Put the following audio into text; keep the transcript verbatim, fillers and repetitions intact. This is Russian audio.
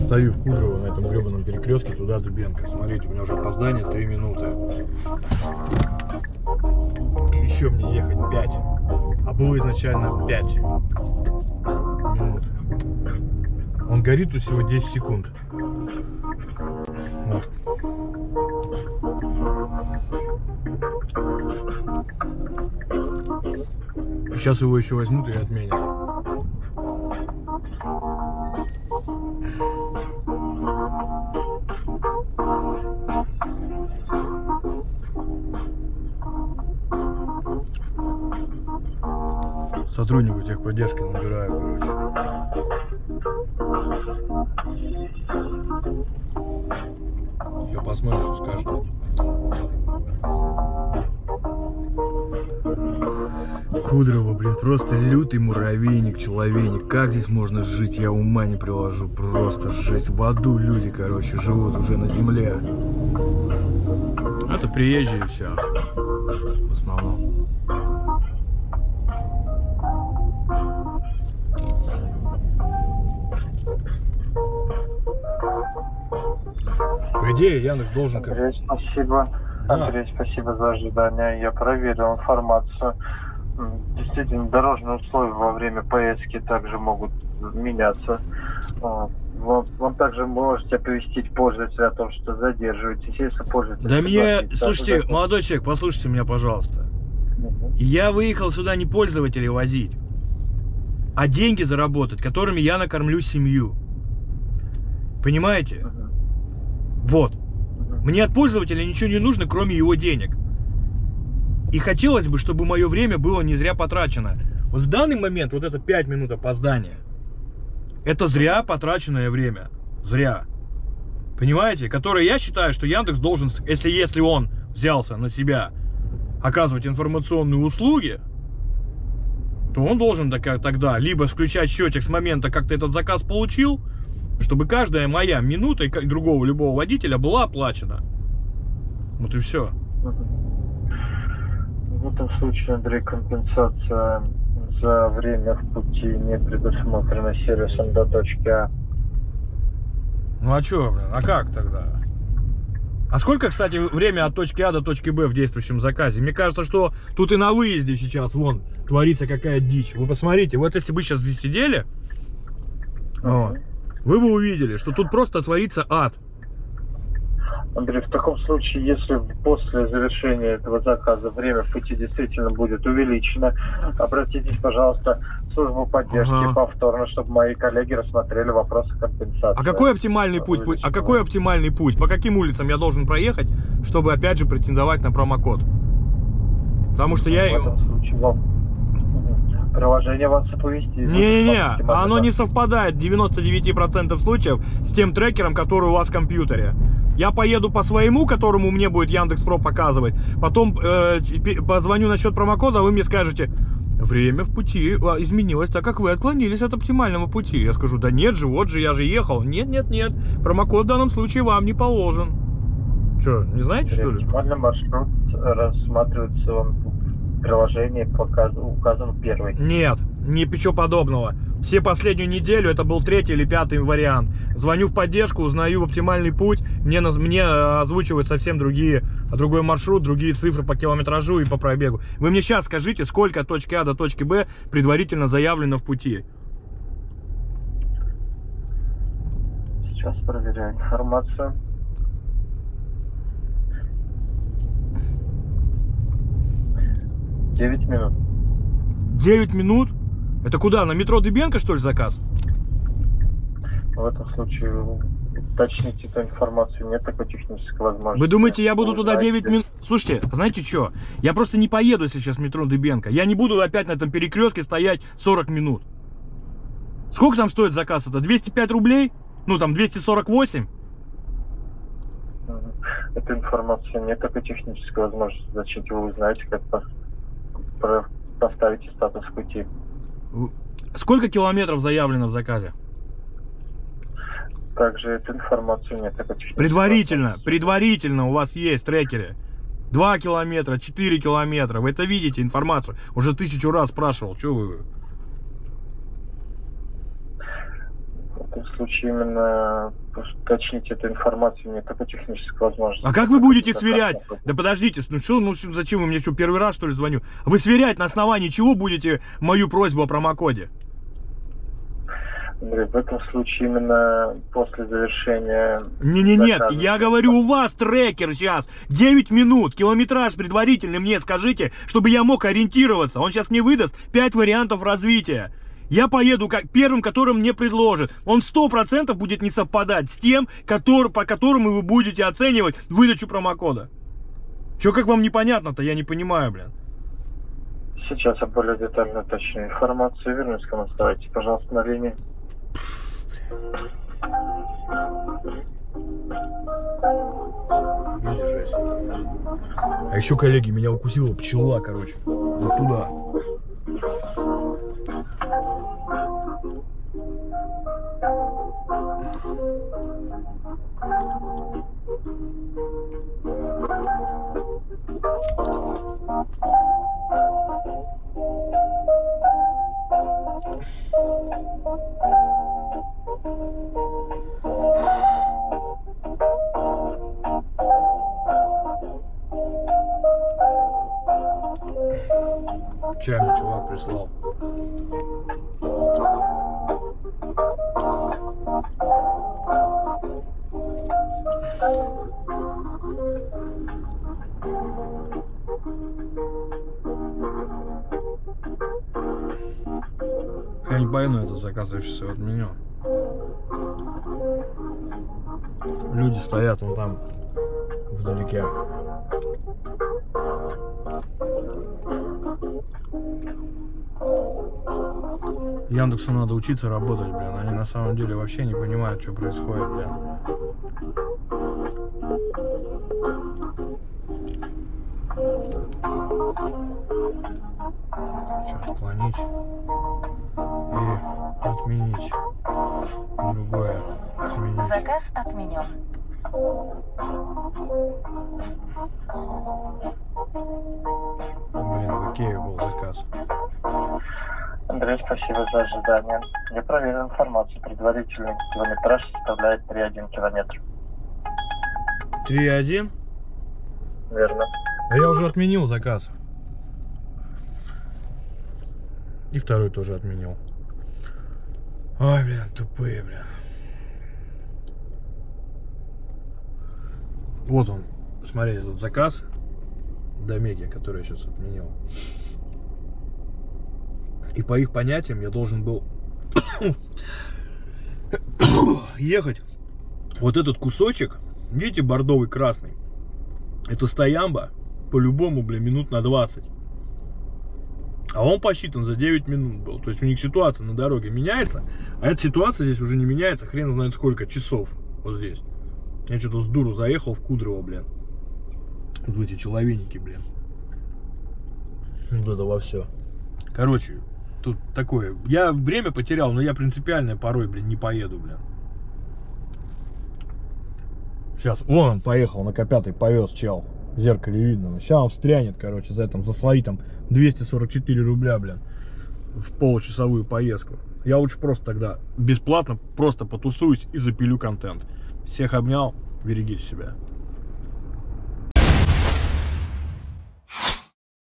Стою в Кудрово на этом гребаном перекрестке, туда Дыбенко. Смотрите, у меня уже опоздание три минуты. И еще мне ехать пять. А было изначально пять минут. Он горит тут всего десять секунд. Вот. Сейчас его еще возьмут и отменят. Сотруднику техподдержки набираю, короче. Я посмотрим, что скажет. Кудрово, блин, просто лютый муравейник, человейник. Как здесь можно жить, я ума не приложу. Просто жесть. В аду люди, короче, живут уже на земле. Это приезжие все. В основном. По идее, Яндекс должен... Андрей, спасибо. Да. Андрей, спасибо за ожидание. Я проверил информацию. Действительно, дорожные условия во время поездки также могут меняться. Вам, вам также можете оповестить пользователя о том, что задерживаетесь, если пользователь... Да мне... согласится. Слушайте, Это... молодой человек, послушайте меня, пожалуйста. Угу. Я выехал сюда не пользователей возить, а деньги заработать, которыми я накормлю семью. Понимаете? Угу. Вот. Мне от пользователя ничего не нужно, кроме его денег. И хотелось бы, чтобы мое время было не зря потрачено. Вот в данный момент, вот это пять минут опоздания, это зря потраченное время. Зря. Понимаете? Которое я считаю, что Яндекс должен, если, если он взялся на себя оказывать информационные услуги, то он должен тогда либо включать счетчик с момента, как ты этот заказ получил, чтобы каждая моя минута и другого любого водителя была оплачена. Вот и все. В этом случае, Андрей, компенсация за время в пути не предусмотрена сервисом до точки А. Ну а что, блин, а как тогда? А сколько, кстати, время от точки А до точки Б в действующем заказе? Мне кажется, что тут и на выезде сейчас, вон, творится какая дичь. Вы посмотрите, вот если бы сейчас здесь сидели, uh-huh. вот, вы бы увидели, что тут просто творится ад. Андрей, в таком случае, если после завершения этого заказа время в пути действительно будет увеличено, обратитесь, пожалуйста, в службу поддержки ага. повторно, чтобы мои коллеги рассмотрели вопросы компенсации. А какой оптимальный путь? А какой оптимальный путь? По каким улицам я должен проехать, чтобы опять же претендовать на промокод? Потому что я... В этом случае вам... Приложение вас оповестит. Не-не-не, оно не совпадает в девяноста девяти процентах случаев с тем трекером, который у вас в компьютере. Я поеду по своему, которому мне будет Яндекс.Про показывать, потом э, позвоню насчет промокода, а вы мне скажете, время в пути изменилось, так как вы отклонились от оптимального пути. Я скажу, да нет же, вот же, я же ехал. Нет-нет-нет, промокод в данном случае вам не положен. Что, не знаете, что ли? Оптимальный маршрут рассматривается вам. Приложение указан первый. Нет, ничего подобного. Все последнюю неделю это был третий или пятый вариант. Звоню в поддержку, узнаю оптимальный путь, мне, мне озвучивают совсем другие, другой маршрут, другие цифры по километражу и по пробегу. Вы мне сейчас скажите, сколько от точки А до точки Б предварительно заявлено в пути? Сейчас проверяю информацию. девять минут. девять минут? Это куда? На метро Дыбенко, что ли, заказ? В этом случае уточните эту информацию. Нет такой технической возможности. Вы думаете, я буду туда девять минут? Слушайте, знаете что? Я просто не поеду, если сейчас метро Дыбенко. Я не буду опять на этом перекрестке стоять сорок минут. Сколько там стоит заказ? Это двести пять рублей? Ну, там двести сорок восемь? Эта информация нет такой технической возможности. Зачем вы узнаете, как поставите статус пути. Сколько километров заявлено в заказе? Также эту информацию нет. Предварительно, предварительно у вас есть трекеры. два километра, четыре километра. Вы это видите, информацию. Уже тысячу раз спрашивал, что вы... В этом случае именно уточнить эту информацию мне только технической возможности. А как вы будете сверять? Да подождите, ну что, ну зачем вы мне что, первый раз что ли звоню? Вы сверять на основании чего будете мою просьбу о промокоде? Андрей, в этом случае именно после завершения... Не-не, нет, я говорю, у вас трекер сейчас девять минут, километраж предварительный мне скажите, чтобы я мог ориентироваться. Он сейчас мне выдаст пять вариантов развития. Я поеду как первым, которым мне предложат. Он сто процентов будет не совпадать с тем, который, по которому вы будете оценивать выдачу промокода. Че, как вам непонятно-то, я не понимаю, блин. Сейчас я более детально уточню информацию. Вернусь к вам. Оставайтесь, пожалуйста, на линии. Не держись. А еще, коллеги, меня укусила пчела, короче. Вот туда. Чай мне чувак прислал. Я не пойму этот заказ, я сейчас его отменю. Люди стоят вон там вдалеке. Яндексу надо учиться работать, блин. Они на самом деле вообще не понимают, что происходит, блин. Сейчас отклонить и отменить. Другое отменить. Заказ отменен. Блин, в Икее был заказ. Андрей, спасибо за ожидание. Я проверил информацию. Предварительный километраж составляет три и один километр. три и один? Верно. А я уже отменил заказ. И второй тоже отменил. Ой, блин, тупые, блин. Вот он. Смотри, этот заказ до Меги, который я сейчас отменил. И по их понятиям я должен был ехать вот этот кусочек, видите, бордовый красный, это стоямба по-любому, блин, минут на двадцать. А он посчитан за девять минут был. То есть у них ситуация на дороге меняется, а эта ситуация здесь уже не меняется хрен знает сколько часов. Вот здесь. Я что-то с дуру заехал в Кудрово, блин. Вот в эти человеники, блин. Вот это во все. Короче, тут такое. Я время потерял, но я принципиально порой, блин, не поеду, блин. Сейчас, вон он поехал, на К пять повез чел. В зеркале видно. Сейчас он встрянет, короче, за, там, за свои там двести сорок четыре рубля, блин. В получасовую поездку. Я лучше просто тогда бесплатно просто потусуюсь и запилю контент. Всех обнял, берегите себя.